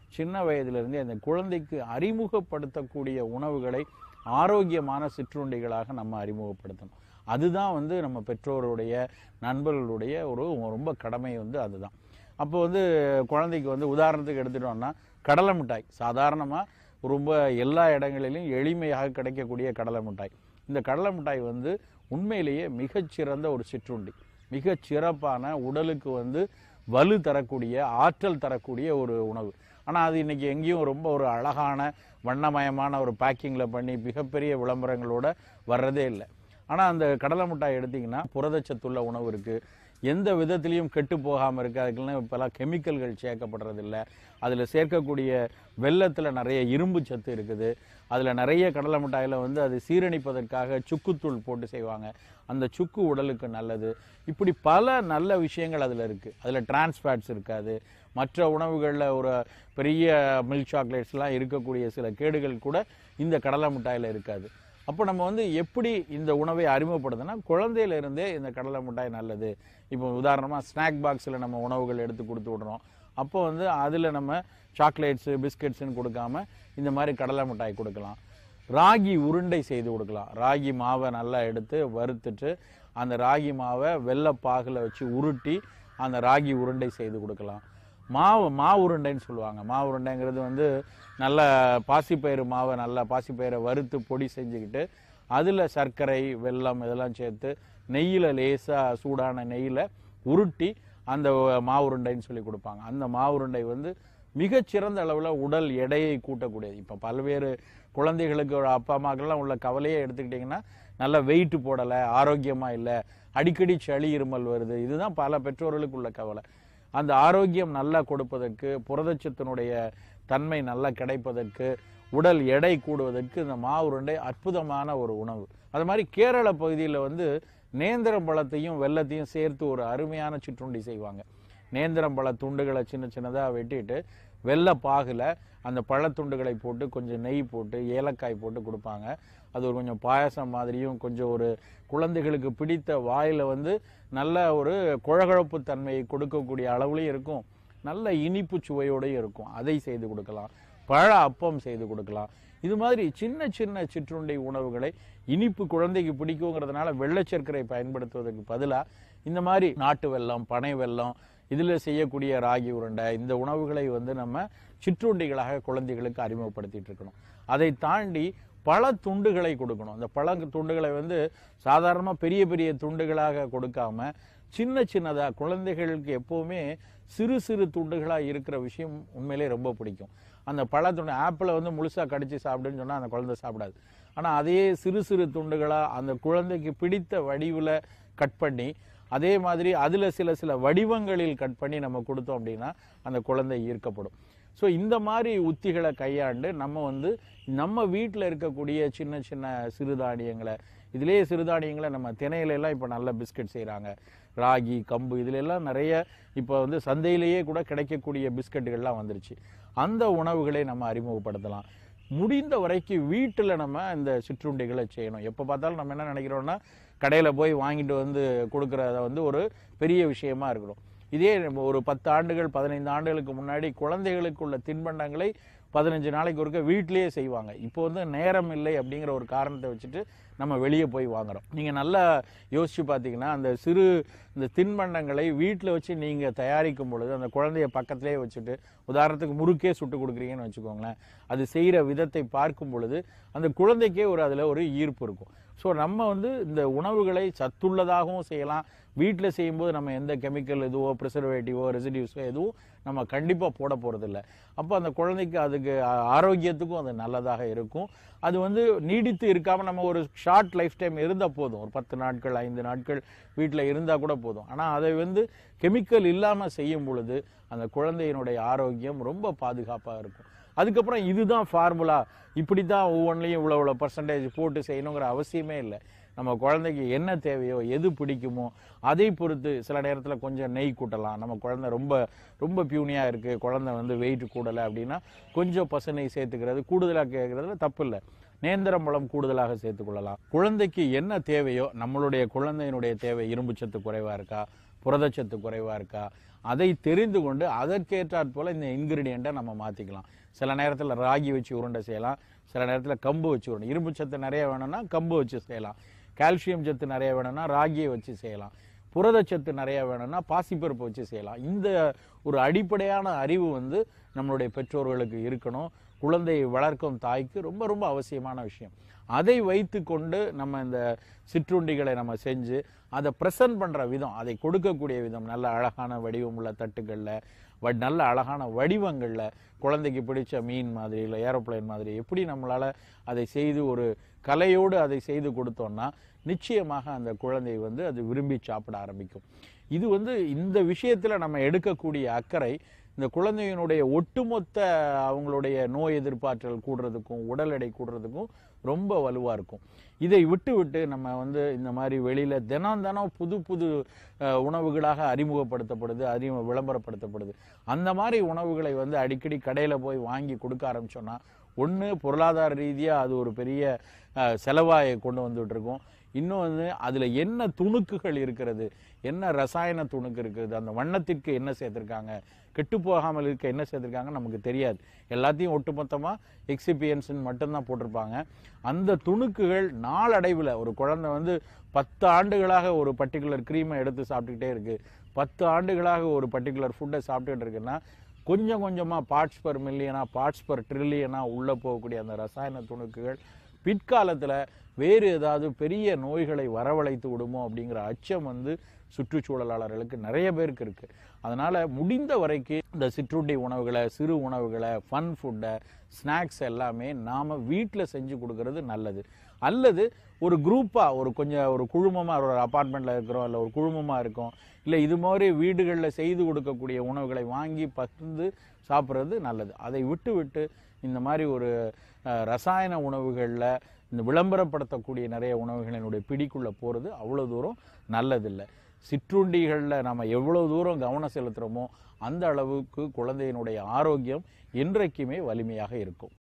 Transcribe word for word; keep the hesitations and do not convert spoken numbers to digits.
சின்ன வயதிலிருந்தே அந்த குழந்தைக்கு அறிமுகப்படுத்தக்கூடிய உணவுகளை ஆரோக்கியமான சிற்றுண்டிகளாக நம்ம அறிமுகப்படுத்தணும். அதுதான் வந்து நம்ம பெற்றோருடைய நண்பர்களுடைய ஒரு ரொம்ப கடமை வந்து அதுதான். அப்போ வந்து குழந்தைக்கு வந்து உதாரணத்துக்கு எடுத்துட்டோம்னா கடலை மிட்டாய் சாதாரணமாக ரொம்ப எல்லா இடங்களிலும் எளிமையாக கிடைக்கக்கூடிய கடலை மிட்டாய். இந்த கடலை மிட்டாய் வந்து உண்மையிலேயே மிகச்சிறந்த ஒரு சிற்றுண்டி, மிகச் சிறப்பான உடலுக்கு வந்து வலு தரக்கூடிய ஆற்றல் தரக்கூடிய ஒரு உணவு. ஆனால் அது இன்றைக்கி எங்கேயும் ரொம்ப ஒரு அழகான வண்ணமயமான ஒரு பேக்கிங்கில் பண்ணி மிகப்பெரிய விளம்பரங்களோடு வர்றதே இல்லை. ஆனால் அந்த கடலை மிட்டாய் எடுத்திங்கன்னா புரதச்சத்துள்ள உணவு இருக்குது, எந்த விதத்துலேயும் கெட்டு போகாமல் இருக்குது. அதுக்குலாம் இப்போலாம் கெமிக்கல்கள் சேர்க்கப்படுறதில்லை. அதில் சேர்க்கக்கூடிய வெல்லத்தில் நிறைய இரும்பு சத்து இருக்குது. அதில் நிறைய கடலை மிட்டாயில் வந்து அது சீரணிப்பதற்காக சுக்குத்தூள் போட்டு செய்வாங்க, அந்த சுக்கு உடலுக்கு நல்லது. இப்படி பல நல்ல விஷயங்கள் அதில் இருக்குது. அதில் டிரான்ஸ்ஃபேட்ஸ் இருக்காது. மற்ற உணவுகளில் ஒரு பெரிய மில்க் சாக்லேட்ஸ்லாம் இருக்கக்கூடிய சில கேடுகள் கூட இந்த கடலை மிட்டாயில் இருக்காது. அப்போ நம்ம வந்து எப்படி இந்த உணவை அறிமுகப்படுத்தினா குழந்தையிலிருந்தே இந்த கடலை மிட்டாய் நல்லது. இப்போ உதாரணமாக ஸ்நாக் பாக்ஸில் நம்ம உணவுகள் எடுத்து கொடுத்து விடுறோம். அப்போ வந்து அதில் நம்ம சாக்லேட்ஸு பிஸ்கட்ஸுன்னு கொடுக்காம இந்த மாதிரி கடலை மிட்டாய் கொடுக்கலாம். ராகி உருண்டை செய்து கொடுக்கலாம். ராகி மாவை நல்லா எடுத்து வறுத்துட்டு அந்த ராகி மாவை வெள்ளைப்பாகில் வச்சு உருட்டி அந்த ராகி உருண்டை செய்து கொடுக்கலாம். மாவு மா உருண்டைன்னு சொல்லுவாங்க. மா உருண்டைங்கிறது வந்து நல்ல பாசிப்பயிறு மாவை நல்லா பாசிப்பயிரை வறுத்து பொடி செஞ்சுக்கிட்டு அதில் சர்க்கரை வெல்லம் இதெல்லாம் சேர்த்து நெய்யில் லேசாக சூடான நெய்யில் உருட்டி அந்த மா உருண்டைன்னு சொல்லி கொடுப்பாங்க. அந்த மா உருண்டை வந்து மிகச்சிறந்த அளவில் உடல் எடையை கூட்டக்கூடியது. இப்போ பல்வேறு குழந்தைகளுக்கு அப்பா அம்மாக்கெல்லாம் உள்ள கவலையே எடுத்துக்கிட்டிங்கன்னா நல்லா வெயிட்டு போடலை, ஆரோக்கியமாக இல்லை, அடிக்கடி சளி இருமல் வருது, இதுதான் பல பெற்றோர்களுக்கு உள்ள கவலை. அந்த ஆரோக்கியம் நல்லா கொடுப்பதற்கு, புரதச்சத்தினுடைய தன்மை நல்லா கிடைப்பதற்கு, உடல் எடை கூடுவதற்கு இந்த மா உருண்டை அற்புதமான ஒரு உணவு. அது மாதிரி கேரள பகுதியில் வந்து நேந்திரம் பழத்தையும் வெல்லத்தையும் சேர்த்து ஒரு அருமையான சிற்றுண்டி செய்வாங்க. நேந்திரம் பழ துண்டுகளை சின்ன சின்னதாக வெட்டிட்டு வெள்ளை பாகில் அந்த பழத்துண்டுகளை போட்டு கொஞ்சம் நெய் போட்டு ஏலக்காய் போட்டு கொடுப்பாங்க. அது ஒரு கொஞ்சம் பாயசம் மாதிரியும் கொஞ்சம் ஒரு குழந்தைகளுக்கு பிடித்த வாயில் வந்து நல்ல ஒரு குழகுழப்பு தன்மையை கொடுக்கக்கூடிய அளவுலையும் இருக்கும், நல்ல இனிப்பு சுவையோடையும் இருக்கும். அதை செய்து கொடுக்கலாம். பழ அப்பம் செய்து கொடுக்கலாம். இது மாதிரி சின்ன சின்ன சிற்றுண்டி உணவுகளை இனிப்பு குழந்தைக்கு பிடிக்குங்கிறதுனால வெள்ளை சர்க்கரை பயன்படுத்துவதற்கு பதிலாக இந்த மாதிரி நாட்டு வெல்லம் பனை வெல்லம் இதில் செய்யக்கூடிய ராகி உருண்டை இந்த உணவுகளை வந்து நம்ம சிற்றுண்டிகளாக குழந்தைகளுக்கு அறிமுகப்படுத்திட்டு இருக்கணும். அதை தாண்டி பல துண்டுகளை கொடுக்கணும். அந்த பழ துண்டுகளை வந்து சாதாரணமாக பெரிய பெரிய துண்டுகளாக கொடுக்காம சின்ன சின்னதாக குழந்தைகளுக்கு எப்போவுமே சிறு சிறு துண்டுகளாக இருக்கிற விஷயம் உண்மையிலே ரொம்ப பிடிக்கும். அந்த பழ துண்டு ஆப்பிளை வந்து முழுசாக கடித்து சாப்பிடுன்னு சொன்னால் அந்த குழந்தை சாப்பிடாது. ஆனால் அதையே சிறு சிறு துண்டுகளாக அந்த குழந்தைக்கு பிடித்த வடிவில் கட் பண்ணி அதே மாதிரி அதில் சில சில வடிவங்களில் கட் பண்ணி நம்ம கொடுத்தோம் அப்படின்னா அந்த குழந்தை ஈர்க்கப்படும். ஸோ இந்த மாதிரி உத்திகளை கையாண்டு நம்ம வந்து நம்ம வீட்டில் இருக்கக்கூடிய சின்ன சின்ன சிறுதானியங்களை இதிலேயே சிறுதானியங்களை நம்ம திணையிலெல்லாம் இப்போ நல்ல பிஸ்கட் செய்கிறாங்க. ராகி கம்பு இதிலெல்லாம் நிறைய இப்போ வந்து சந்தையிலேயே கூட கிடைக்கக்கூடிய பிஸ்கட்டுகள்லாம் வந்துருச்சு. அந்த உணவுகளை நம்ம அறிமுகப்படுத்தலாம். முடிந்த வரைக்கும் வீட்டில் நம்ம இந்த சிற்றுண்டிகளை செய்யணும். எப்போ பார்த்தாலும் நம்ம என்ன நினைக்கிறோம்னா கடையில் போய் வாங்கிட்டு வந்து கொடுக்குறத வந்து ஒரு பெரிய விஷயமா இருக்கணும். இதே ஒரு பத்து ஆண்டுகள் பதினைந்து ஆண்டுகளுக்கு முன்னாடி குழந்தைகளுக்குள்ள தின்பண்டங்களை பதினஞ்சு நாளைக்கு ஒருக்க வீட்டிலேயே செய்வாங்க. இப்போ வந்து நேரம் இல்லை அப்படிங்கிற ஒரு காரணத்தை வச்சுட்டு நம்ம வெளியே போய் வாங்குறோம். நீங்கள் நல்லா யோசித்து பார்த்தீங்கன்னா அந்த சிறு இந்த தின்பண்டங்களை வீட்டில் வச்சு நீங்கள் தயாரிக்கும் பொழுது அந்த குழந்தைய பக்கத்திலே வச்சுட்டு உதாரணத்துக்கு முறுக்கே சுட்டு கொடுக்குறீங்கன்னு வச்சுக்கோங்களேன், அது செய்கிற விதத்தை பார்க்கும் பொழுது அந்த குழந்தைக்கே ஒரு அதில் ஒரு ஈர்ப்பு இருக்கும். ஸோ நம்ம வந்து இந்த உணவுகளை சத்துள்ளதாகவும் செய்யலாம். வீட்டில் செய்யும்போது நம்ம எந்த கெமிக்கல் எதுவோ ப்ரிசர்வேட்டிவோ ரெசிடியூஸோ எதுவும் நம்ம கண்டிப்பாக போட போகிறதில்ல. அப்போ அந்த குழந்தைக்கு அதுக்கு ஆரோக்கியத்துக்கும் அது நல்லதாக இருக்கும். அது வந்து நீடித்து இருக்காமல் நம்ம ஒரு ஷார்ட் லைஃப் டைம் இருந்தால் போதும், ஒரு பத்து நாட்கள் ஐந்து நாட்கள் வீட்டில் இருந்தால் கூட போதும். ஆனால் அதை வந்து கெமிக்கல் இல்லாமல் செய்யும் பொழுது அந்த குழந்தையினுடைய ஆரோக்கியம் ரொம்ப பாதுகாப்பாக இருக்கும். அதுக்கப்புறம் இதுதான் ஃபார்முலா, இப்படி தான் ஒவ்வொன்றிலையும் இவ்வளோ இவ்வளோ பர்சன்டேஜ் போட்டு செய்யணுங்கிற அவசியமே இல்லை. நம்ம குழந்தைக்கு என்ன தேவையோ எது பிடிக்குமோ அதை பொறுத்து சில நேரத்தில் கொஞ்சம் நெய் கூட்டலாம். நம்ம குழந்தை ரொம்ப ரொம்ப பியூனியாக இருக்குது, குழந்தை வந்து வெயிட் கூடலை அப்படின்னா கொஞ்சம் பசு நெய் சேர்த்துக்கிறது கூடுதலாக கேட்குறதுல தப்பு இல்லை. நேந்திரம் பழம் கூடுதலாக சேர்த்துக்கொள்ளலாம். குழந்தைக்கு என்ன தேவையோ, நம்மளுடைய குழந்தையினுடைய தேவை இரும்புச்சத்து குறைவாக இருக்கா, புரதச்சத்து குறைவாக இருக்கா, அதை தெரிந்து கொண்டு அதற்கேற்றாற் போல் இந்த இன்கிரீடியண்ட்டை நம்ம மாற்றிக்கலாம். சில நேரத்தில் ராகி வச்சு உருண்டை செய்யலாம், சில நேரத்தில் கம்பு வச்சு உருண்டை. இரும்பு சத்து நிறைய வேணும்னா கம்பு வச்சு செய்யலாம், கால்சியம் சத்து நிறைய வேணும்னா ராகியை வச்சு செய்யலாம், புரதச்சத்து நிறைய வேணும்னா பாசிப்பருப்பு வச்சு செய்யலாம். இந்த ஒரு அடிப்படையான அறிவு வந்து நம்மளுடைய பெற்றோர்களுக்கு இருக்கணும். குழந்தையை வளர்க்கும் தாய்க்கு ரொம்ப ரொம்ப அவசியமான விஷயம். அதை வைத்து கொண்டு நம்ம இந்த சிற்றுண்டிகளை நம்ம செஞ்சு அதை ப்ரெசன்ட் பண்ணுற விதம், அதை கொடுக்கக்கூடிய விதம், நல்ல அழகான வடிவம் உள்ள தட்டுகளில், நல்ல அழகான வடிவங்களில், குழந்தைக்கு பிடிச்ச மீன் மாதிரி இல்லை ஏரோப்ளைன் மாதிரி எப்படி நம்மளால் அதை செய்து ஒரு கலையோடு அதை செய்து கொடுத்தோம்னா நிச்சயமாக அந்த குழந்தை வந்து அது விரும்பி சாப்பிட ஆரம்பிக்கும். இது வந்து இந்த விஷயத்தில் நம்ம எடுக்கக்கூடிய அக்கறை இந்த குழந்தையினுடைய ஒட்டுமொத்த அவங்களுடைய நோய் எதிர்ப்பாற்றல் கூடுறதுக்கும் உடல் எடை கூடுறதுக்கும் ரொம்ப வலுவாக இருக்கும். இதை விட்டு விட்டு நம்ம வந்து இந்த மாதிரி வெளியில் தினம் தினம் புது புது உணவுகளாக அறிமுகப்படுத்தப்படுது, அறிமுக விளம்பரப்படுத்தப்படுது. அந்த மாதிரி உணவுகளை வந்து அடிக்கடி கடையில் போய் வாங்கி கொடுக்க ஆரம்பிச்சோன்னா ஒன்று பொருளாதார ரீதியாக அது ஒரு பெரிய செலவாயை கொண்டு வந்துட்டு இருக்கும். இன்னும் வந்து அதில் என்ன துணுக்குகள் இருக்கிறது, என்ன ரசாயன துணுக்கு இருக்குது, அந்த வண்ணத்திற்கு என்ன சேர்த்துருக்காங்க, கெட்டு போகாமல் இருக்க என்ன சேர்த்துருக்காங்க நமக்கு தெரியாது. எல்லாத்தையும் ஒட்டுமொத்தமாக எக்ஸிபியன்ஸ்ன்னு மட்டும்தான் போட்டிருப்பாங்க. அந்த துணுக்குகள் நாளடைவில் ஒரு குழந்தை வந்து பத்து ஆண்டுகளாக ஒரு பர்டிகுலர் க்ரீமை எடுத்து சாப்பிட்டுக்கிட்டே இருக்குது, பத்து ஆண்டுகளாக ஒரு பர்டிகுலர் ஃபுட்டை சாப்பிட்டுக்கிட்டு இருக்குன்னா கொஞ்சம் கொஞ்சமாக பார்ட்ஸ் பர் மில்லியனா பார்ட்ஸ் பர் ட்ரில்லியனாக உள்ளே போகக்கூடிய அந்த ரசாயன துணுக்குகள் பிற்காலத்தில் வேறு ஏதாவது பெரிய நோய்களை வரவழைத்து விடுமோ அப்படிங்கிற அச்சம் வந்து சுற்றுச்சூழலாளர்களுக்கு நிறைய பேருக்கு இருக்குது. அதனால் முடிந்த வரைக்கும் இந்த சிற்றுண்டி உணவுகளை, சிறு உணவுகளை, ஃபன் ஃபுட்டை, ஸ்நாக்ஸ் எல்லாமே நாம் வீட்டில் செஞ்சு கொடுக்கறது நல்லது. அல்லது ஒரு குரூப்பாக ஒரு கொஞ்சம் ஒரு குழுமமாக ஒரு அப்பார்ட்மெண்ட்டில் இருக்கிறோம், இல்லை ஒரு குழுமமாக இருக்கோம், இல்லை இது மாதிரி வீடுகளில் செய்து கொடுக்கக்கூடிய உணவுகளை வாங்கி பகிர்ந்து சாப்பிட்றது நல்லது. அதை விட்டு விட்டு இந்த மாதிரி ஒரு ரசாயன உணவுகளில் இந்த விளம்பரப்படுத்தக்கூடிய நிறைய உணவுகளினுடைய பிடிக்குள்ளே போகிறது அவ்வளோ தூரம் நல்லதில்லை. சிற்றுண்டிகளில் நம்ம எவ்வளோ தூரம் கவனம் செலுத்துகிறோமோ அந்த அளவுக்கு குழந்தையினுடைய ஆரோக்கியம் என்றைக்குமே வலிமையாக இருக்கும்.